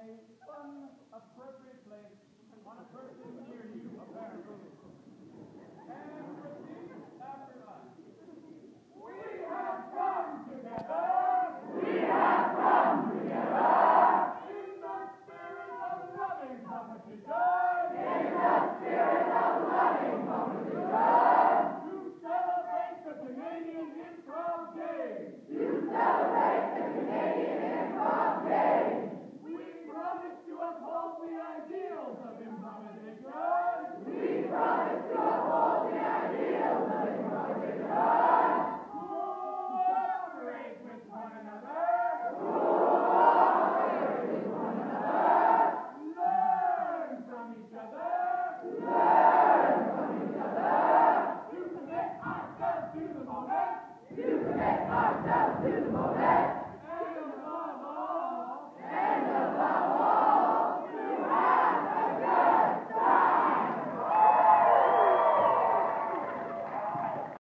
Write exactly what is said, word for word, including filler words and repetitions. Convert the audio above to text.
one appropriate place on a person near you, apparently. And proceed after us. We have come together. We have come together. In the spirit of loving competition. In the spirit of loving competition. To celebrate the Canadian Improv Day. To celebrate the Canadian Improv Day. We promise to uphold the ideals of improvisation. We promise to uphold the ideals of improvisation. Cooperate with one another. Cooperate with one another. Learn from each other. Learn from each other. To commit ourselves to the moment. To commit ourselves to the moment.